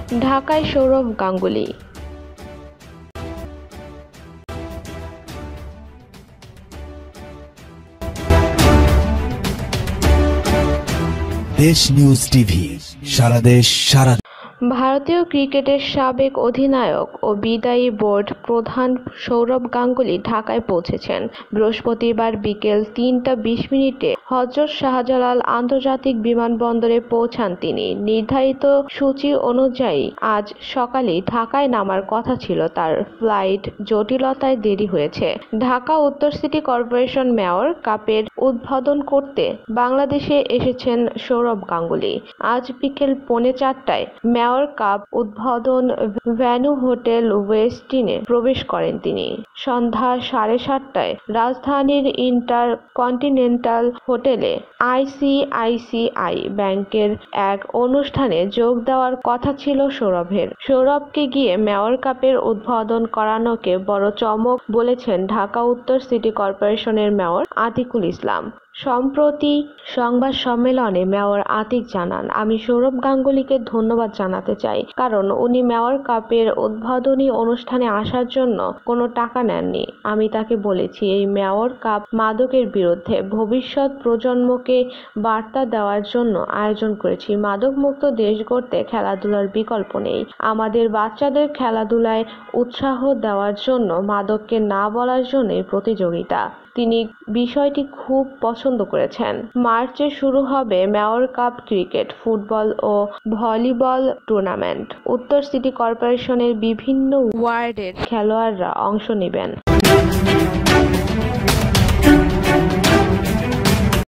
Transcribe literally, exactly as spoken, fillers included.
ঢাকায় সৌরভ গাঙ্গুলী। দেশ news TV, সারা দেশ সারা। ভারতীয় ক্রিকেটের সাবেক অধিনায়ক ও বিদায়ী বোর্ড প্রধান সৌরভ গাঙ্গুলী ঢাকায় পৌঁছেছেন। বৃহস্পতিবার বিকেল তিনটা বিশ মিনিটে হযরত শাহজালাল আন্তর্জাতিক বিমানবন্দরে পৌঁছান তিনি। নির্ধারিত সূচি অনুযায়ী আজ সকালেই ঢাকায় নামার কথা ছিল তার। ফ্লাইট জটিলতায় দেরি হয়েছে। ঢাকা উত্তর সিটি কর্পোরেশন মেয়র কাপের উদ্বোধন করতে বাংলাদেশে এসেছেন সৌরভ গাঙ্গুলী। আজ বিকেল পৌনে চারটায় মেয়র কাপ উদ্বোধন ভেন্যু হোটেল ওয়েস্টিনে প্রবেশ করেন তিনি। সন্ধ্যা সাড়ে সাতটায় রাজধানীর ইন্টার কন্টিনেন্টাল হোটেলে আইসিআইসিআই ব্যাংকের এক অনুষ্ঠানে যোগ দেওয়ার কথা ছিল সৌরভের। সৌরভকে গিয়ে মেয়র কাপের উদ্বোধন করানোকে বড় চমক বলেছেন ঢাকা উত্তর সিটি কর্পোরেশনের মেয়র আতিকুল ইসলাম। সম্প্রতি সংবাদ সম্মেলনে মেয়র আতিক জানান, আমি সৌরভ গাঙ্গুলীকে ধন্যবাদ জানাতে চাই, কারণ উনি মেয়র কাপের উদ্বোধনী অনুষ্ঠানে আসার জন্য কোনো টাকা নেননি। আমি তাকে বলেছি এই মেয়র কাপ মাদকের বিরুদ্ধে ভবিষ্যৎ প্রজন্মকে বার্তা দেওয়ার জন্য আয়োজন করেছি। মাদকমুক্ত দেশ গড়তে খেলাধুলার বিকল্প নেই। আমাদের বাচ্চাদের খেলাধুলায় উৎসাহ দেওয়ার জন্য মাদককে না বলার জন্যই প্রতিযোগিতা। তিনি বিষয়টি খুব পছন্দ করেছেন। মার্চে শুরু হবে মেয়র কাপ ক্রিকেট, ফুটবল ও ভলিবল টুর্নামেন্ট। উত্তর সিটি কর্পোরেশনের বিভিন্ন ওয়ার্ডের খেলোয়াড়রা অংশ নেবেন।